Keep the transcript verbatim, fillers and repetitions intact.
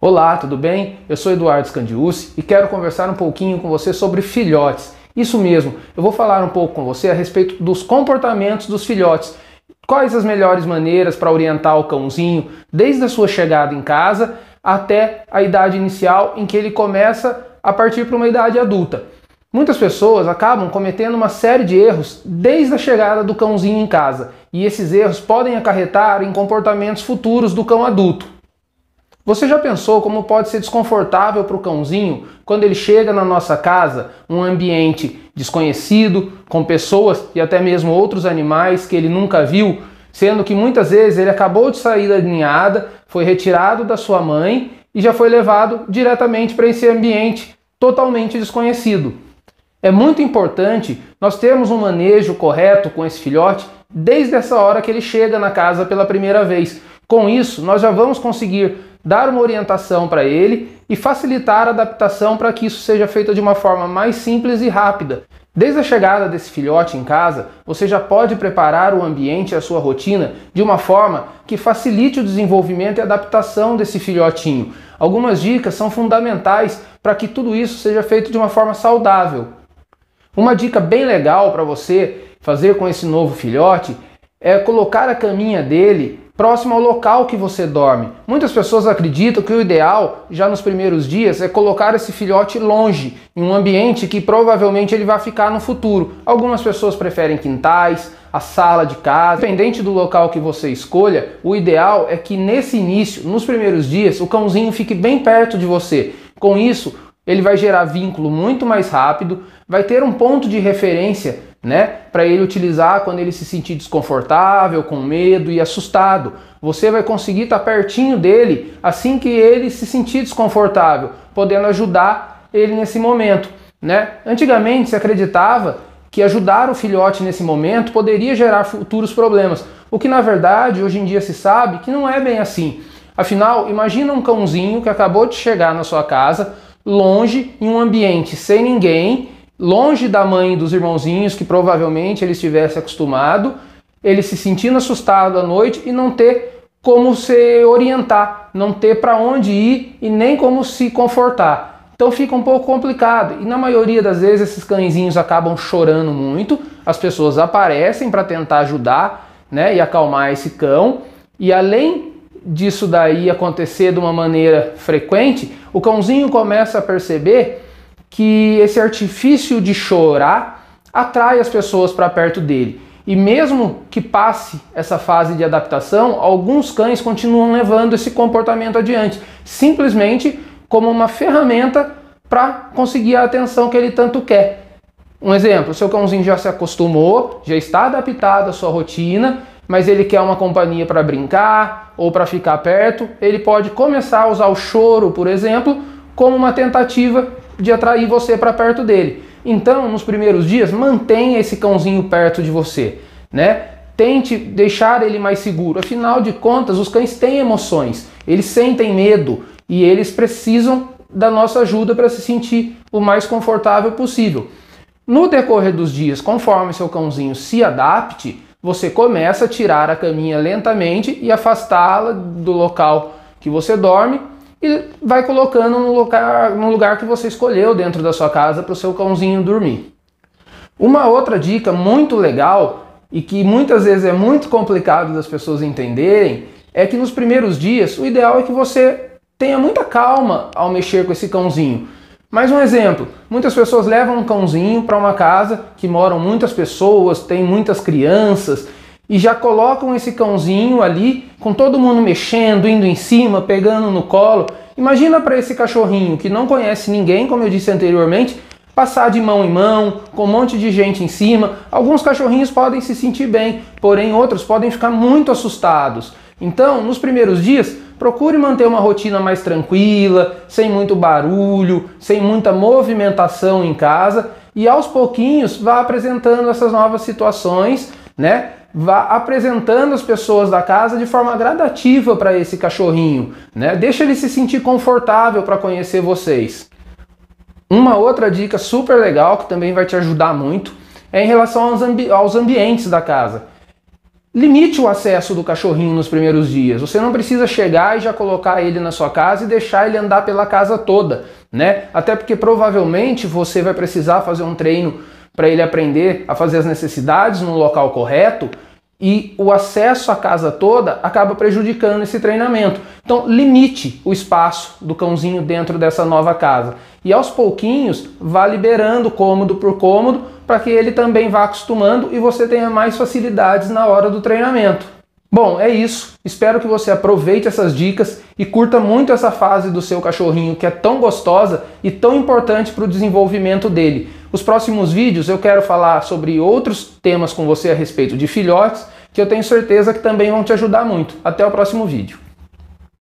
Olá, tudo bem? Eu sou Eduardo Scandiucci e quero conversar um pouquinho com você sobre filhotes. Isso mesmo, eu vou falar um pouco com você a respeito dos comportamentos dos filhotes. Quais as melhores maneiras para orientar o cãozinho desde a sua chegada em casa até a idade inicial em que ele começa a partir para uma idade adulta. Muitas pessoas acabam cometendo uma série de erros desde a chegada do cãozinho em casa, e esses erros podem acarretar em comportamentos futuros do cão adulto. Você já pensou como pode ser desconfortável para o cãozinho quando ele chega na nossa casa, um ambiente desconhecido, com pessoas e até mesmo outros animais que ele nunca viu, sendo que muitas vezes ele acabou de sair da ninhada, foi retirado da sua mãe e já foi levado diretamente para esse ambiente totalmente desconhecido. É muito importante nós termos um manejo correto com esse filhote desde essa hora que ele chega na casa pela primeira vez. Com isso, nós já vamos conseguir dar uma orientação para ele e facilitar a adaptação para que isso seja feito de uma forma mais simples e rápida. Desde a chegada desse filhote em casa, você já pode preparar o ambiente e a sua rotina de uma forma que facilite o desenvolvimento e adaptação desse filhotinho. Algumas dicas são fundamentais para que tudo isso seja feito de uma forma saudável. Uma dica bem legal para você fazer com esse novo filhote é colocar a caminha dele próximo ao local que você dorme. Muitas pessoas acreditam que o ideal, já nos primeiros dias, é colocar esse filhote longe, em um ambiente que provavelmente ele vai ficar no futuro. Algumas pessoas preferem quintais, a sala de casa. Independente do local que você escolha, o ideal é que nesse início, nos primeiros dias, o cãozinho fique bem perto de você. Com isso, ele vai gerar vínculo muito mais rápido, vai ter um ponto de referência, né, para ele utilizar quando ele se sentir desconfortável, com medo e assustado. Você vai conseguir estar pertinho dele assim que ele se sentir desconfortável, podendo ajudar ele nesse momento, né? Antigamente se acreditava que ajudar o filhote nesse momento poderia gerar futuros problemas, o que na verdade hoje em dia se sabe que não é bem assim. Afinal, imagina um cãozinho que acabou de chegar na sua casa, longe, em um ambiente sem ninguém, longe da mãe e dos irmãozinhos que provavelmente ele estivesse acostumado, ele se sentindo assustado à noite e não ter como se orientar, não ter para onde ir e nem como se confortar. Então fica um pouco complicado e na maioria das vezes esses cãezinhos acabam chorando muito, as pessoas aparecem para tentar ajudar, né, e acalmar esse cão, e além disso daí acontecer de uma maneira frequente, o cãozinho começa a perceber que esse artifício de chorar atrai as pessoas para perto dele. E mesmo que passe essa fase de adaptação, alguns cães continuam levando esse comportamento adiante, simplesmente como uma ferramenta para conseguir a atenção que ele tanto quer. Um exemplo, o seu cãozinho já se acostumou, já está adaptado à sua rotina, mas ele quer uma companhia para brincar ou para ficar perto, ele pode começar a usar o choro, por exemplo, como uma tentativa de atrair você para perto dele. Então, nos primeiros dias, mantenha esse cãozinho perto de você, né? Tente deixar ele mais seguro. Afinal de contas, os cães têm emoções, eles sentem medo e eles precisam da nossa ajuda para se sentir o mais confortável possível. No decorrer dos dias, conforme seu cãozinho se adapte, você começa a tirar a caminha lentamente e afastá-la do local que você dorme e vai colocando no lugar, no lugar que você escolheu dentro da sua casa para o seu cãozinho dormir. Uma outra dica muito legal e que muitas vezes é muito complicado das pessoas entenderem é que nos primeiros dias o ideal é que você tenha muita calma ao mexer com esse cãozinho. Mais um exemplo, muitas pessoas levam um cãozinho para uma casa que moram muitas pessoas, tem muitas crianças, e já colocam esse cãozinho ali, com todo mundo mexendo, indo em cima, pegando no colo. Imagina para esse cachorrinho que não conhece ninguém, como eu disse anteriormente, passar de mão em mão, com um monte de gente em cima. Alguns cachorrinhos podem se sentir bem, porém outros podem ficar muito assustados. Então, nos primeiros dias, procure manter uma rotina mais tranquila, sem muito barulho, sem muita movimentação em casa, e aos pouquinhos vá apresentando essas novas situações, né? Vá apresentando as pessoas da casa de forma gradativa para esse cachorrinho, né? Deixa ele se sentir confortável para conhecer vocês. Uma outra dica super legal que também vai te ajudar muito é em relação aos, ambi- aos ambientes da casa. limite o acesso do cachorrinho nos primeiros dias. Você não precisa chegar e já colocar ele na sua casa e deixar ele andar pela casa toda, né? Até porque provavelmente você vai precisar fazer um treino para ele aprender a fazer as necessidades no local correto, e o acesso à casa toda acaba prejudicando esse treinamento. Então limite o espaço do cãozinho dentro dessa nova casa. E aos pouquinhos vá liberando cômodo por cômodo para que ele também vá acostumando e você tenha mais facilidades na hora do treinamento. Bom, é isso. Espero que você aproveite essas dicas e curta muito essa fase do seu cachorrinho, que é tão gostosa e tão importante para o desenvolvimento dele. Os próximos vídeos eu quero falar sobre outros temas com você a respeito de filhotes, que eu tenho certeza que também vão te ajudar muito. Até o próximo vídeo.